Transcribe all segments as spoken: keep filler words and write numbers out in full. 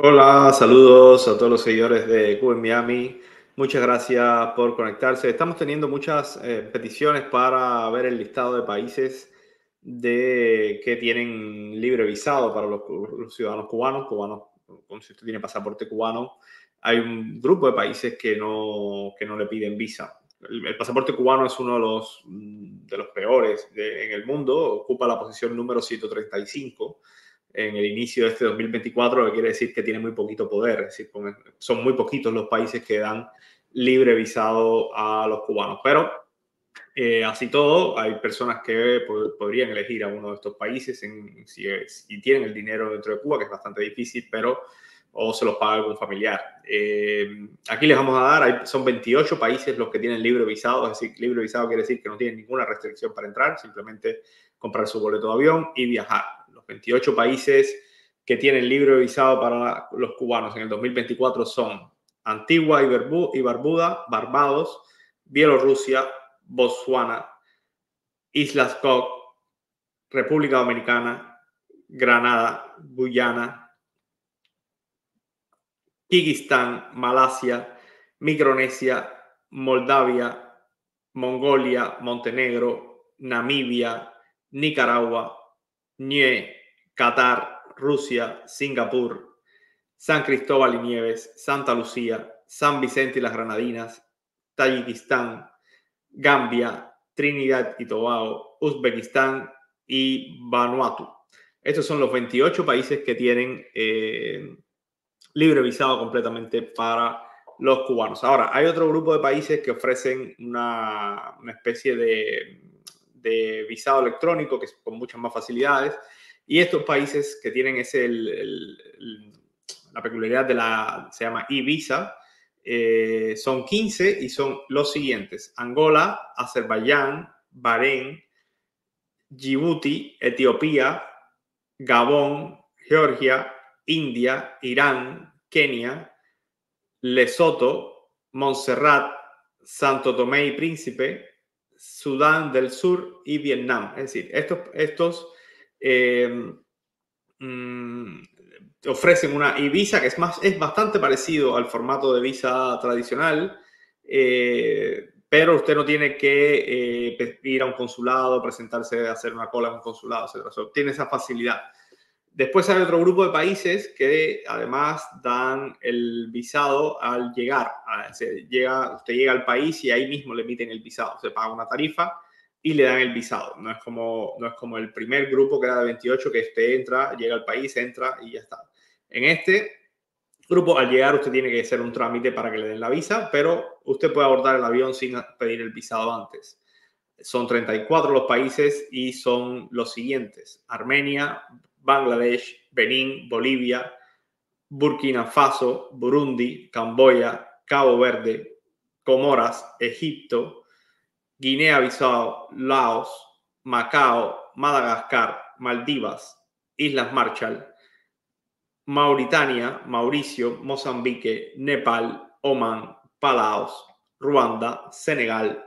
Hola, saludos a todos los seguidores de Cuba en Miami. Muchas gracias por conectarse. Estamos teniendo muchas eh, peticiones para ver el listado de países de que tienen libre visado para los, cu- los ciudadanos cubanos, cubanos, como si usted tiene pasaporte cubano. Hay un grupo de países que no, que no le piden visa. El, el pasaporte cubano es uno de los, mm, de los peores de- en el mundo, ocupa la posición número ciento treinta y cinco en el inicio de este dos mil veinticuatro, lo que quiere decir que tiene muy poquito poder, es decir, son muy poquitos los países que dan libre visado a los cubanos. Pero eh, así todo, hay personas que po podrían elegir a uno de estos países en, si, si, tienen el dinero dentro de Cuba, que es bastante difícil, pero o se los paga algún familiar. Eh, aquí les vamos a dar, hay, son veintiocho países los que tienen libre visado, es decir, libre visado quiere decir que no tienen ninguna restricción para entrar, simplemente comprar su boleto de avión y viajar. Los veintiocho países que tienen libre visado para los cubanos en el dos mil veinticuatro son Antigua y, Barbu y Barbuda, Barbados, Bielorrusia, Botswana, Islas Cook, República Dominicana, Granada, Guyana, Kirguistán, Malasia, Micronesia, Moldavia, Mongolia, Montenegro, Namibia, Nicaragua, Niue, Qatar, Rusia, Singapur, San Cristóbal y Nieves, Santa Lucía, San Vicente y las Granadinas, Tayikistán, Gambia, Trinidad y Tobago, Uzbekistán y Vanuatu. Estos son los veintiocho países que tienen eh, libre visado completamente para los cubanos. Ahora, hay otro grupo de países que ofrecen una, una especie de, de visado electrónico que es con muchas más facilidades. Y estos países que tienen ese, el, el, el, la peculiaridad de la, se llama e-visa, eh, son quince y son los siguientes: Angola, Azerbaiyán, Bahrein, Djibouti, Etiopía, Gabón, Georgia, India, Irán, Kenia, Lesoto, Montserrat, Santo Tomé y Príncipe, Sudán del Sur y Vietnam. Es decir, estos, estos eh, mmm, ofrecen una e-visa que es, más, es bastante parecido al formato de visa tradicional, eh, pero usted no tiene que eh, ir a un consulado, presentarse, hacer una cola en un consulado, etcétera. O sea, tiene esa facilidad. Después hay otro grupo de países que además dan el visado al llegar. Se llega, usted llega al país y ahí mismo le emiten el visado. Se paga una tarifa y le dan el visado. No es como, no es como el primer grupo que era de veintiocho, que usted entra, llega al país, entra y ya está. En este grupo, al llegar, usted tiene que hacer un trámite para que le den la visa, pero usted puede abordar el avión sin pedir el visado antes. Son treinta y cuatro los países y son los siguientes: Armenia, Bangladesh, Benín, Bolivia, Burkina Faso, Burundi, Camboya, Cabo Verde, Comoras, Egipto, Guinea-Bissau, Laos, Macao, Madagascar, Maldivas, Islas Marshall, Mauritania, Mauricio, Mozambique, Nepal, Omán, Palaos, Ruanda, Senegal,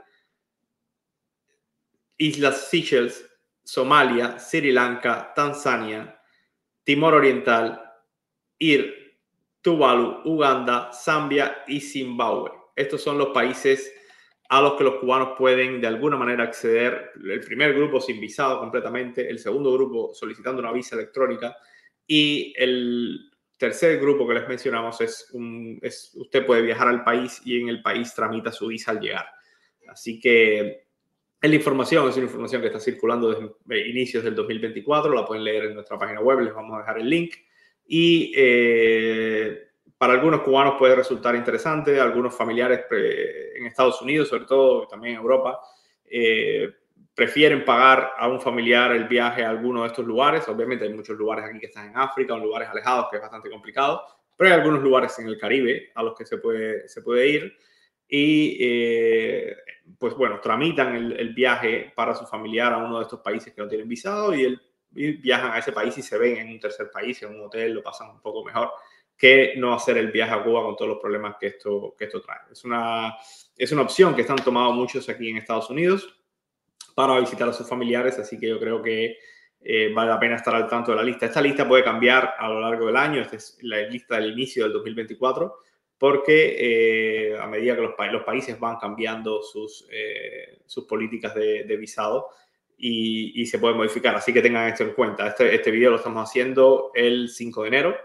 Islas Seychelles, Somalia, Sri Lanka, Tanzania, Timor Oriental, Ir, Tuvalu, Uganda, Zambia y Zimbabue. Estos son los países a los que los cubanos pueden de alguna manera acceder. El primer grupo sin visado completamente, el segundo grupo solicitando una visa electrónica y el tercer grupo que les mencionamos es, un, es usted puede viajar al país y en el país tramita su visa al llegar. Así que es la información, es una información que está circulando desde inicios del dos mil veinticuatro, la pueden leer en nuestra página web, les vamos a dejar el link. Y eh, para algunos cubanos puede resultar interesante, algunos familiares eh, en Estados Unidos, sobre todo, también en Europa, eh, prefieren pagar a un familiar el viaje a alguno de estos lugares. Obviamente hay muchos lugares aquí que están en África, en lugares alejados, que es bastante complicado, pero hay algunos lugares en el Caribe a los que se puede, se puede ir. Y eh, pues bueno, tramitan el, el viaje para su familiar a uno de estos países que no tienen visado y, el, y viajan a ese país y se ven en un tercer país, en un hotel, lo pasan un poco mejor que no hacer el viaje a Cuba con todos los problemas que esto, que esto trae. Es una, es una opción que están tomando muchos aquí en Estados Unidos para visitar a sus familiares, así que yo creo que eh, vale la pena estar al tanto de la lista. Esta lista puede cambiar a lo largo del año. Esta es la lista del inicio del dos mil veinticuatro, porque eh, a medida que los, pa los países van cambiando sus, eh, sus políticas de, de visado y, y se puede modificar. Así que tengan esto en cuenta. Este, este video lo estamos haciendo el cinco de enero.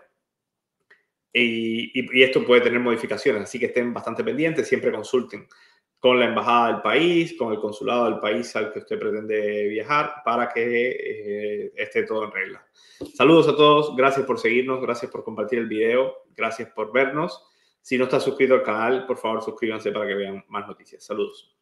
Y, y, y esto puede tener modificaciones, así que estén bastante pendientes, siempre consulten con la embajada del país, con el consulado del país al que usted pretende viajar para que eh, esté todo en regla. Saludos a todos, gracias por seguirnos, gracias por compartir el video, gracias por vernos. Si no está suscrito al canal, por favor suscríbanse para que vean más noticias. Saludos.